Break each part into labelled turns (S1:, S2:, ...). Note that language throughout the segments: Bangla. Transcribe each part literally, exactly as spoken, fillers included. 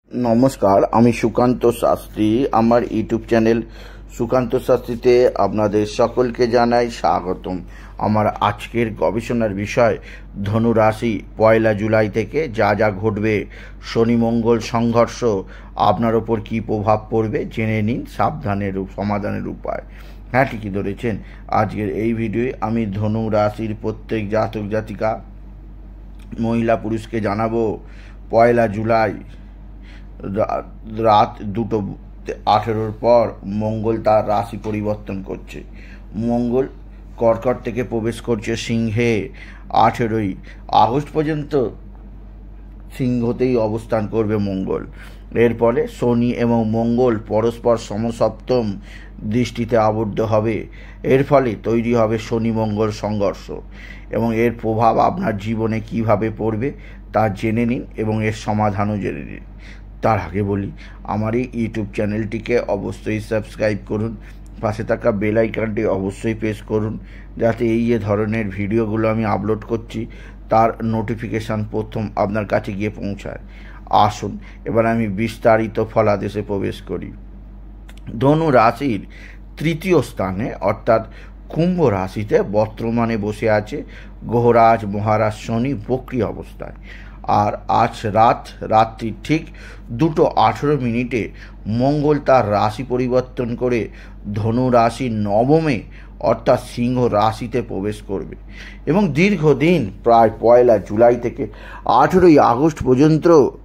S1: नमस्कार आमी सुकांत शास्त्री आमार यूट्यूब चैनल सुकांत शास्त्रीते आपनादेर सकलके जानाई स्वागतम। आमार आजकेर गवेषणार विषय धनु राशि पयला जुलाई थेके जा जा घटबे शनि मंगल संघर्ष आपनार ओपर की प्रभाव पड़बे जेने निन साबधानेर समाधानेर उपाय। हाँ ठीकई धरेछेन, आजकेर एई भिडियोए आमी धनु राशिर प्रत्येक जातक जातिका महिला पुरुषके जानाबो पयला जुलाई रात दुटो आठेरोर पर मंगल तार राशि परिवर्तन करছে। मंगल कर्कट থেকে প্রবেশ করছে সিংহে। আঠেরোই আগস্ট পর্যন্ত সিংহতেই অবস্থান করবে মঙ্গল। এর ফলে শনি এবং মঙ্গল পরস্পর সমসপ্তম দৃষ্টিতে আবদ্ধ হবে। এর ফলে তৈরি হবে শনি মঙ্গল সংঘর্ষ এবং এর প্রভাব আপনার জীবনে কিভাবে পড়বে তা জেনে নিন এবং এর সমাধানও জেনে নিন। তার আগে বলি, আমার এই ইউটিউব চ্যানেলটিকে অবশ্যই সাবস্ক্রাইব করুন, পাশে থাকা বেল আইকনটি অবশ্যই প্রেস করুন যাতে এই যে ধরনের ভিডিওগুলো আমি আপলোড করছি তার নোটিফিকেশান প্রথম আপনার কাছে গিয়ে পৌঁছায়। আসুন এবার আমি বিস্তারিত ফলাদেশে প্রবেশ করি। ধনু রাশির তৃতীয় স্থানে অর্থাৎ কুম্ভ রাশিতে বর্তমানে বসে আছে গ্রহরাজ মহারাজ শনি বক্রী অবস্থায়। আর আজ রাত রাত্রি ঠিক দুটো আঠেরো মিনিটে মঙ্গল তার রাশি পরিবর্তন করে ধনু রাশির নবমে অর্থাৎ সিংহ রাশিতে প্রবেশ করবে এবং দীর্ঘদিন প্রায় পয়লা জুলাই থেকে আঠেরোই আগস্ট পর্যন্ত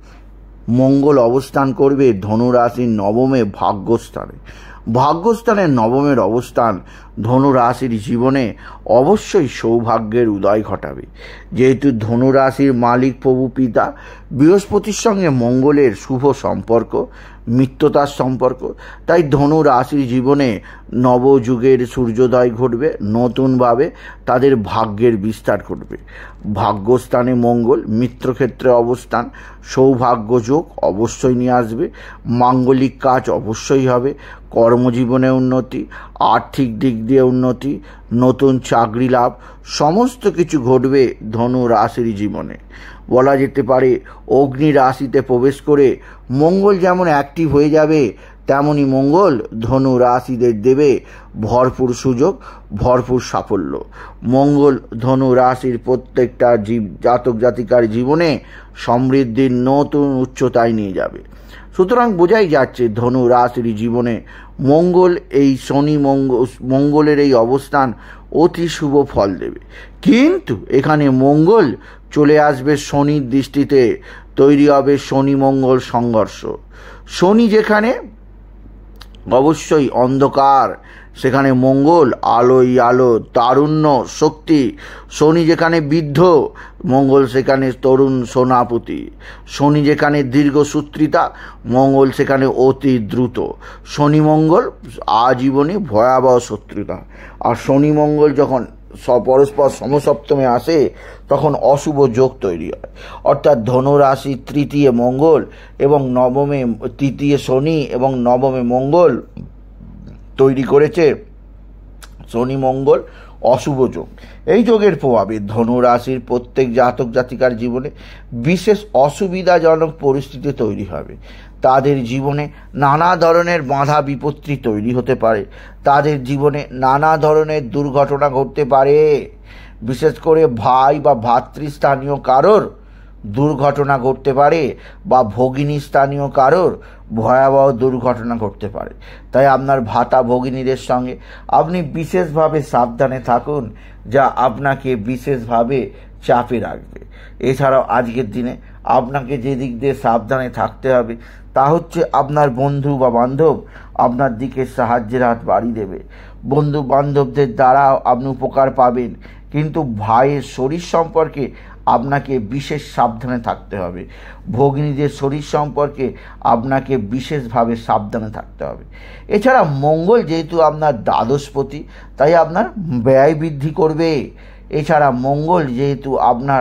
S1: মঙ্গল অবস্থান করবে ধনু রাশির নবমে ভাগ্যস্থানে। ভাগ্যস্থানের নবমের অবস্থান ধনু রাশির জীবনে অবশ্যই সৌভাগ্যের উদয় ঘটাবে। যেহেতু ধনু রাশির মালিক প্রভু পিতা বৃহস্পতির সঙ্গে মঙ্গলের শুভ সম্পর্ক, মিত্রতার সম্পর্ক, তাই ধনু রাশির জীবনে নবযুগের সূর্যোদয় ঘটবে, নতুনভাবে তাদের ভাগ্যের বিস্তার ঘটবে। ভাগ্যস্থানে মঙ্গল মিত্রক্ষেত্রে অবস্থান সৌভাগ্য যোগ অবশ্যই নিয়ে আসবে। মাঙ্গলিক কাজ অবশ্যই হবে, কর্মজীবনে উন্নতি, আর্থিক দিক দিয়ে উন্নতি, নতুন চাকরি লাভ সমস্ত কিছু ঘটবে ধনু রাশির জীবনে। বলা যেতে পারে অগ্নি রাশিতে প্রবেশ করে মঙ্গল যেমন অ্যাক্টিভ হয়ে যাবে তেমনই মঙ্গল ধনু রাশিদের দেবে ভরপুর সুযোগ, ভরপুর সাফল্য। মঙ্গল ধনু রাশির প্রত্যেকটা জীব জাতক জাতিকার জীবনে সমৃদ্ধির নতুন উচ্চতায় নিয়ে যাবে। সুতরাং বোঝাই যাচ্ছে ধনু রাশির জীবনে মঙ্গল এই শনি মঙ্গল মঙ্গলের এই অবস্থান অতি শুভ ফল দেবে। কিন্তু এখানে মঙ্গল চলে আসবে শনির দৃষ্টিতে, তৈরি হবে শনি মঙ্গল সংঘর্ষ। শনি যেখানে অবশ্যই অন্ধকার, সেখানে মঙ্গল আলোই আলো, তারুণ্য, শক্তি। শনি যেখানে বৃদ্ধ, মঙ্গল সেখানে তরুণ সোনাপতি। শনি যেখানে দীর্ঘসূত্রিতা, মঙ্গল সেখানে অতি দ্রুত। শনি মঙ্গল আজীবনে ভয়াবহ শত্রুতা। আর শনি মঙ্গল যখন পরস্পর সমসপ্তমে আসে তখন অশুভ যোগ তৈরি হয়। অর্থাৎ ধনু রাশির তৃতীয় মঙ্গল এবং নবমে তৃতীয় শনি এবং নবমে মঙ্গল তৈরি করেছে শনি মঙ্গল অশুভ যোগ। এই যোগের প্রভাবে ধনু রাশির প্রত্যেক জাতক জাতিকার জীবনে বিশেষ অসুবিধাজনক পরিস্থিতি তৈরি হবে। তাদের জীবনে নানা ধরনের বাধা বিপত্তি তৈরি হতে পারে, তাদের জীবনে নানা ধরনের দুর্ঘটনা ঘটতে পারে। বিশেষ করে ভাই বা ভাতৃস্থানীয় কারোর দুর্ঘটনা ঘটতে পারে বা ভগিনী স্থানীয় কারোর ভয়াবহ দুর্ঘটনা ঘটতে পারে। তাই আপনার ভাতা ভগিনীদের সঙ্গে আপনি বিশেষভাবে সাবধানে থাকুন, যা আপনাকে বিশেষভাবে চাপে রাখবে। এছাড়াও আজকের দিনে আপনাকে যে দিক দিয়ে সাবধানে থাকতে হবে তা হচ্ছে আপনার বন্ধু বা বান্ধব আপনার দিকে সাহায্যের হাত বাড়িয়ে দেবে। বন্ধু বান্ধবদের দ্বারা আপনি উপকার পাবেন, কিন্তু ভাইয়ের শরীর সম্পর্কে আপনাকে বিশেষ সাবধানে থাকতে হবে। ভগিনীদের শরীর সম্পর্কে আপনাকে বিশেষভাবে সাবধানে থাকতে হবে। এছাড়া মঙ্গল যেহেতু আপনার দ্বাদশপতি, তাই আপনার ব্যয় বৃদ্ধি করবে। এছাড়া মঙ্গল যেহেতু আপনার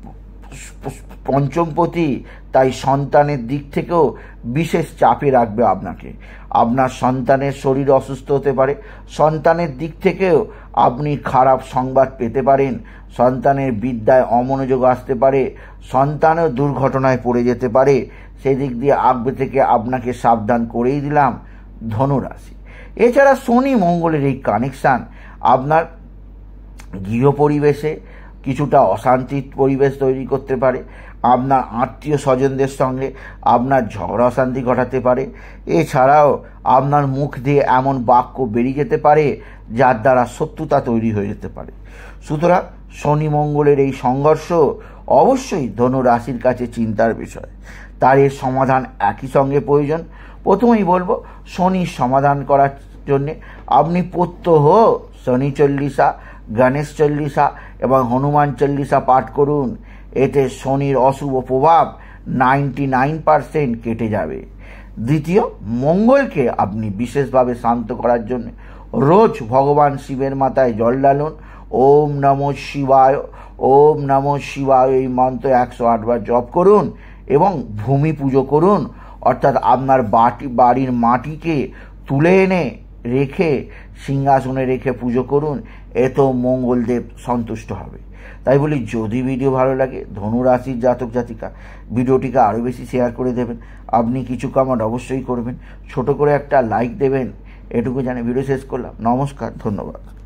S1: পঞ্চমপতি, তাই সন্তানের দিক থেকেও বিশেষ চাপে রাখবে আপনাকে। আপনার সন্তানের শরীর অসুস্থ হতে পারে, সন্তানের দিক থেকেও আপনি খারাপ সংবাদ পেতে পারেন। সন্তানের বিদ্যায় অমনোযোগ আসতে পারে, সন্তানও দুর্ঘটনায় পড়ে যেতে পারে। সেদিক দিয়ে আগবে থেকে আপনাকে সাবধান করেই দিলাম ধনুরাশি। এছাড়া শনি মঙ্গলের এই কানেকশান আপনার গৃহ পরিবেশে কিছুটা অশান্তির পরিবেশ তৈরি করতে পারে, আপনার আত্মীয় স্বজনদের সঙ্গে আপনার ঝগড়া অশান্তি ঘটাতে পারে। এছাড়াও আপনার মুখ দিয়ে এমন বাক্য বেরিয়ে যেতে পারে যার দ্বারা শত্রুতা তৈরি হয়ে যেতে পারে। সুতরাং শনি মঙ্গলের এই সংঘর্ষ অবশ্যই ধনু রাশির কাছে চিন্তার বিষয়। তার এর সমাধান একই সঙ্গে প্রয়োজন। প্রথমেই বলবো, শনির সমাধান করার জন্যে আপনি প্রত্যহ শনি চল্লিশা, গণেশ চল্লিশা এবং হনুমান চল্লিশা পাঠ করুন। এতে শনির অশুভ প্রভাব নাইনটি নাইন পারসেন্ট কেটে যাবে। দ্বিতীয়, মঙ্গলকে আপনি বিশেষভাবে শান্ত করার জন্য রোজ ভগবান শিবের মাথায় জল ঢালুন। ওম নমঃ শিবায়, ওম নমঃ শিবায় এই মন্ত্র একশো আটবার জপ করুন এবং ভূমি পুজো করুন। অর্থাৎ আপনার বাটি বাড়ির মাটিকে তুলে এনে রেখে সিংহাসনে রেখে পুজো করুন। এতেও মঙ্গলদেব সন্তুষ্ট হবে। তাই বলি, যদি ভিডিও ভালো লাগে ধনু রাশির জাতক জাতিকা ভিডিওটিকে আরও বেশি শেয়ার করে দেবেন। আপনি কিছু কমেন্ট অবশ্যই করবেন, ছোট করে একটা লাইক দেবেন। এটুকু জানি ভিডিও শেষ করলাম। নমস্কার, ধন্যবাদ।